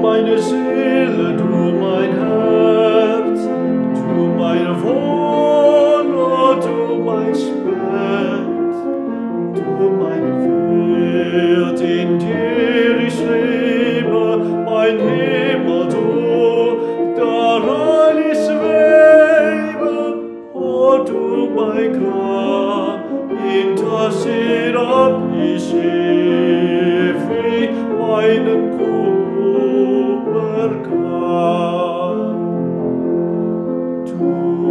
meine Seele, du mein Herz, du meine Wohnung, du mein Schmerz, du meine Welt, in dir ich lebe, mein Himmel, du, daran ich schwebe, oh du mein Grab, in das hab ich ewig meinen Kummer gehabt. Du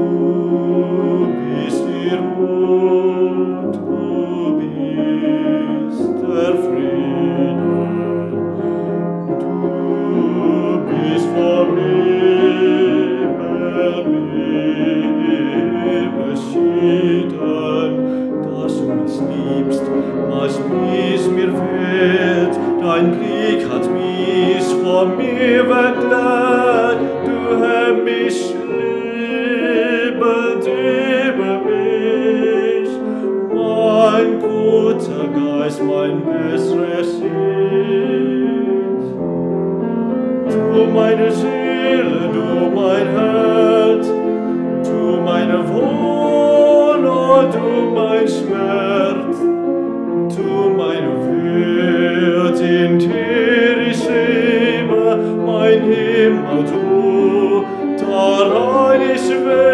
bist ihr Mut, du bist der Frieden, du bist vom Himmel mir beschieden, dass du mich liebst, was bis mir fehlt, dein Blick hat mich von mir weggelehrt, du hast mich liebend über mich, mein guter Geist, mein besseres ist. Du meine Seele, du mein Herz, du meine Wohnung, du mein Schmerz, du meine Welt, in dir ich lebe, mein Himmel, du, daran ich will.